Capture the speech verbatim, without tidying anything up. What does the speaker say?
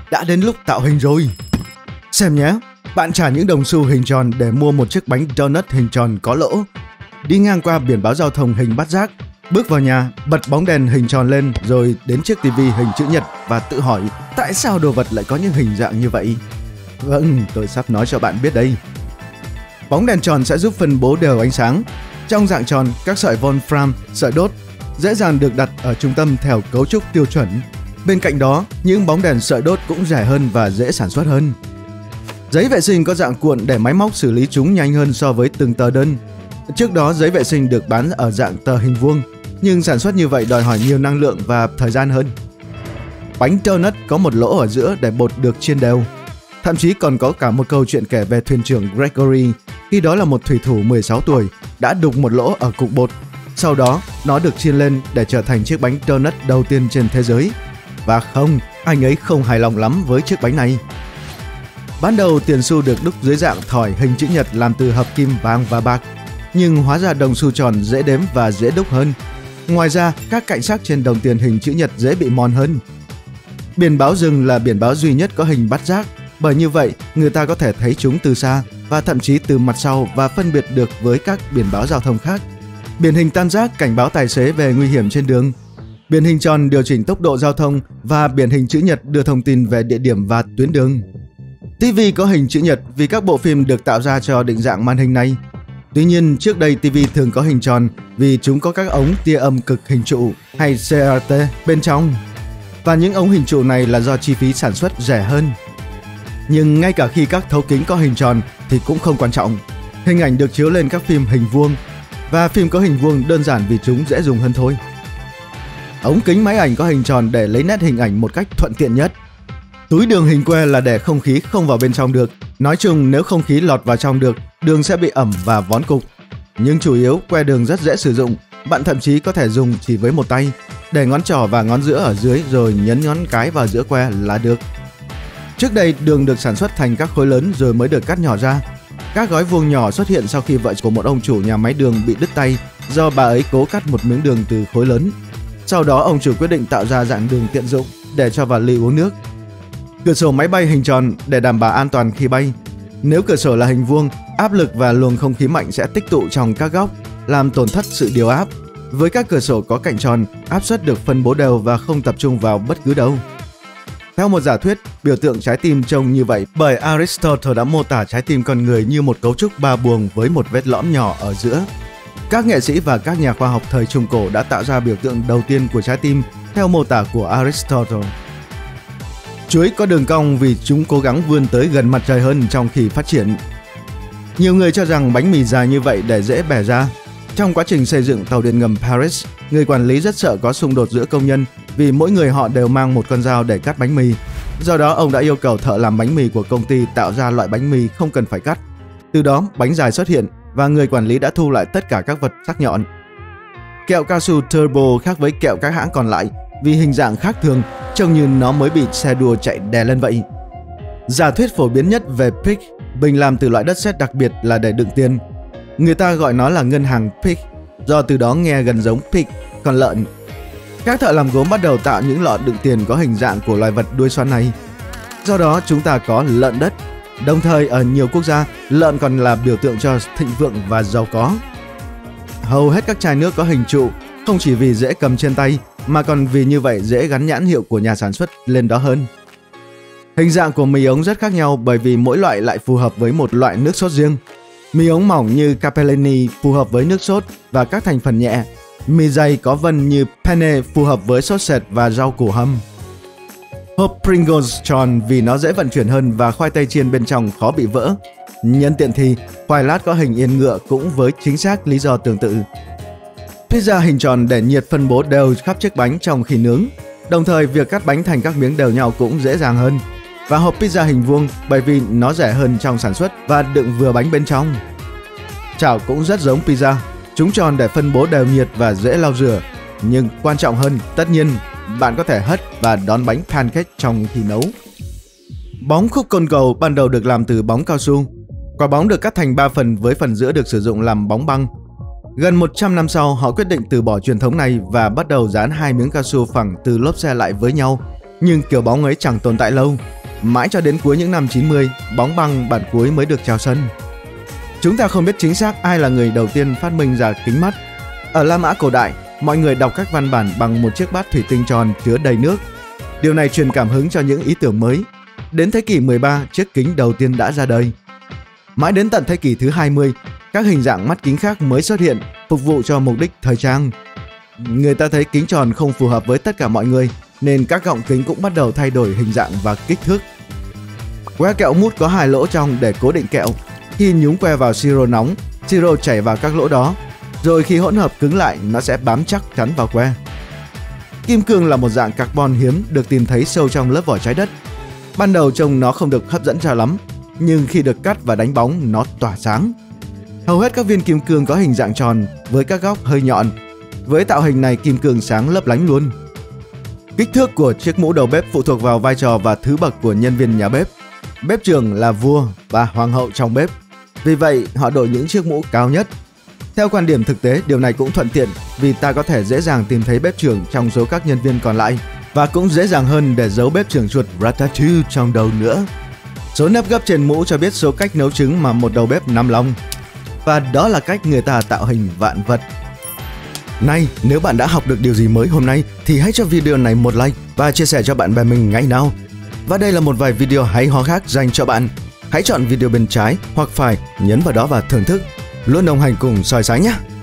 đã đến lúc tạo hình rồi. Xem nhé, bạn trả những đồng xu hình tròn để mua một chiếc bánh donut hình tròn có lỗ. Đi ngang qua biển báo giao thông hình bát giác, bước vào nhà, bật bóng đèn hình tròn lên rồi đến chiếc tivi hình chữ nhật và tự hỏi tại sao đồ vật lại có những hình dạng như vậy. Vâng, tôi sắp nói cho bạn biết đây. Bóng đèn tròn sẽ giúp phân bố đều ánh sáng. Trong dạng tròn, các sợi Wolfram, sợi đốt, dễ dàng được đặt ở trung tâm theo cấu trúc tiêu chuẩn. Bên cạnh đó, những bóng đèn sợi đốt cũng rẻ hơn và dễ sản xuất hơn. Giấy vệ sinh có dạng cuộn để máy móc xử lý chúng nhanh hơn so với từng tờ đơn. Trước đó, giấy vệ sinh được bán ở dạng tờ hình vuông, nhưng sản xuất như vậy đòi hỏi nhiều năng lượng và thời gian hơn. Bánh donut có một lỗ ở giữa để bột được chiên đều. Thậm chí còn có cả một câu chuyện kể về thuyền trưởng Gregory, khi đó là một thủy thủ mười sáu tuổi, đã đục một lỗ ở cục bột. Sau đó, nó được chiên lên để trở thành chiếc bánh donut đầu tiên trên thế giới. Và không, anh ấy không hài lòng lắm với chiếc bánh này. Ban đầu tiền xu được đúc dưới dạng thỏi hình chữ nhật làm từ hợp kim vàng và bạc, nhưng hóa ra đồng xu tròn dễ đếm và dễ đúc hơn. Ngoài ra, các cạnh sắc trên đồng tiền hình chữ nhật dễ bị mòn hơn. Biển báo dừng là biển báo duy nhất có hình bát giác, bởi như vậy người ta có thể thấy chúng từ xa và thậm chí từ mặt sau và phân biệt được với các biển báo giao thông khác. Biển hình tam giác cảnh báo tài xế về nguy hiểm trên đường. Biển hình tròn điều chỉnh tốc độ giao thông và biển hình chữ nhật đưa thông tin về địa điểm và tuyến đường. ti vi có hình chữ nhật vì các bộ phim được tạo ra cho định dạng màn hình này. Tuy nhiên, trước đây ti vi thường có hình tròn vì chúng có các ống tia âm cực hình trụ hay xê rờ tê bên trong. Và những ống hình trụ này là do chi phí sản xuất rẻ hơn. Nhưng ngay cả khi các thấu kính có hình tròn thì cũng không quan trọng. Hình ảnh được chiếu lên các phim hình vuông, và phim có hình vuông đơn giản vì chúng dễ dùng hơn thôi. Ống kính máy ảnh có hình tròn để lấy nét hình ảnh một cách thuận tiện nhất. Túi đường hình que là để không khí không vào bên trong được. Nói chung, nếu không khí lọt vào trong được, đường sẽ bị ẩm và vón cục. Nhưng chủ yếu, que đường rất dễ sử dụng. Bạn thậm chí có thể dùng chỉ với một tay, để ngón trỏ và ngón giữa ở dưới rồi nhấn ngón cái vào giữa que là được. Trước đây, đường được sản xuất thành các khối lớn rồi mới được cắt nhỏ ra. Các gói vuông nhỏ xuất hiện sau khi vợ của một ông chủ nhà máy đường bị đứt tay do bà ấy cố cắt một miếng đường từ khối lớn. Sau đó, ông chủ quyết định tạo ra dạng đường tiện dụng để cho vào ly uống nước. Cửa sổ máy bay hình tròn để đảm bảo an toàn khi bay. Nếu cửa sổ là hình vuông, áp lực và luồng không khí mạnh sẽ tích tụ trong các góc, làm tổn thất sự điều áp. Với các cửa sổ có cạnh tròn, áp suất được phân bố đều và không tập trung vào bất cứ đâu. Theo một giả thuyết, biểu tượng trái tim trông như vậy bởi Aristotle đã mô tả trái tim con người như một cấu trúc ba buồng với một vết lõm nhỏ ở giữa. Các nghệ sĩ và các nhà khoa học thời Trung Cổ đã tạo ra biểu tượng đầu tiên của trái tim theo mô tả của Aristotle. Chuối có đường cong vì chúng cố gắng vươn tới gần mặt trời hơn trong khi phát triển. Nhiều người cho rằng bánh mì dài như vậy để dễ bẻ ra. Trong quá trình xây dựng tàu điện ngầm Paris, người quản lý rất sợ có xung đột giữa công nhân vì mỗi người họ đều mang một con dao để cắt bánh mì. Do đó, ông đã yêu cầu thợ làm bánh mì của công ty tạo ra loại bánh mì không cần phải cắt. Từ đó, bánh dài xuất hiện và người quản lý đã thu lại tất cả các vật sắc nhọn. Kẹo cao su Turbo khác với kẹo các hãng còn lại vì hình dạng khác thường, trông như nó mới bị xe đua chạy đè lên vậy. Giả thuyết phổ biến nhất về pig, bình làm từ loại đất sét đặc biệt là để đựng tiền. Người ta gọi nó là ngân hàng pig, do từ đó nghe gần giống pig, con lợn. Các thợ làm gốm bắt đầu tạo những lọ đựng tiền có hình dạng của loài vật đuôi xoắn này. Do đó chúng ta có lợn đất. Đồng thời ở nhiều quốc gia, lợn còn là biểu tượng cho thịnh vượng và giàu có. Hầu hết các chai nước có hình trụ, không chỉ vì dễ cầm trên tay, mà còn vì như vậy dễ gắn nhãn hiệu của nhà sản xuất lên đó hơn. Hình dạng của mì ống rất khác nhau bởi vì mỗi loại lại phù hợp với một loại nước sốt riêng. Mì ống mỏng như Capellini phù hợp với nước sốt và các thành phần nhẹ. Mì dày có vân như penne phù hợp với sốt sệt và rau củ hầm. Hộp Pringles tròn vì nó dễ vận chuyển hơn và khoai tây chiên bên trong khó bị vỡ. Nhân tiện thì, khoai lát có hình yên ngựa cũng với chính xác lý do tương tự. Pizza hình tròn để nhiệt phân bố đều khắp chiếc bánh trong khi nướng. Đồng thời, việc cắt bánh thành các miếng đều nhau cũng dễ dàng hơn. Và hộp pizza hình vuông bởi vì nó rẻ hơn trong sản xuất và đựng vừa bánh bên trong. Chảo cũng rất giống pizza. Chúng tròn để phân bố đều nhiệt và dễ lau rửa. Nhưng quan trọng hơn, tất nhiên, bạn có thể hất và đón bánh pancake trong khi nấu. Bóng khúc côn cầu ban đầu được làm từ bóng cao su. Quả bóng được cắt thành ba phần với phần giữa được sử dụng làm bóng băng. Gần một trăm năm sau, họ quyết định từ bỏ truyền thống này và bắt đầu dán hai miếng cao su phẳng từ lốp xe lại với nhau. Nhưng kiểu bóng ấy chẳng tồn tại lâu. Mãi cho đến cuối những năm chín mươi, bóng băng bản cuối mới được chào sân. Chúng ta không biết chính xác ai là người đầu tiên phát minh ra kính mắt. Ở La Mã cổ đại, mọi người đọc các văn bản bằng một chiếc bát thủy tinh tròn chứa đầy nước. Điều này truyền cảm hứng cho những ý tưởng mới. Đến thế kỷ mười ba, chiếc kính đầu tiên đã ra đời. Mãi đến tận thế kỷ thứ hai mươi, các hình dạng mắt kính khác mới xuất hiện, phục vụ cho mục đích thời trang. Người ta thấy kính tròn không phù hợp với tất cả mọi người, nên các gọng kính cũng bắt đầu thay đổi hình dạng và kích thước. Que kẹo mút có hai lỗ trong để cố định kẹo. Khi nhúng que vào siro nóng, siro chảy vào các lỗ đó, rồi khi hỗn hợp cứng lại, nó sẽ bám chắc chắn vào que. Kim cương là một dạng carbon hiếm được tìm thấy sâu trong lớp vỏ trái đất. Ban đầu trông nó không được hấp dẫn cho lắm, nhưng khi được cắt và đánh bóng, nó tỏa sáng. Hầu hết các viên kim cương có hình dạng tròn với các góc hơi nhọn. Với tạo hình này, kim cương sáng lấp lánh luôn. Kích thước của chiếc mũ đầu bếp phụ thuộc vào vai trò và thứ bậc của nhân viên nhà bếp. Bếp trưởng là vua và hoàng hậu trong bếp. Vì vậy, họ đội những chiếc mũ cao nhất. Theo quan điểm thực tế, điều này cũng thuận tiện vì ta có thể dễ dàng tìm thấy bếp trưởng trong số các nhân viên còn lại, và cũng dễ dàng hơn để giấu bếp trưởng chuột Ratatouille trong đầu nữa. Số nếp gấp trên mũ cho biết số cách nấu trứng mà một đầu bếp nằm lòng. Và đó là cách người ta tạo hình vạn vật. Này, nếu bạn đã học được điều gì mới hôm nay thì hãy cho video này một like và chia sẻ cho bạn bè mình ngay nào. Và đây là một vài video hay ho khác dành cho bạn. Hãy chọn video bên trái hoặc phải, nhấn vào đó và thưởng thức. Luôn đồng hành cùng soi sáng nhé!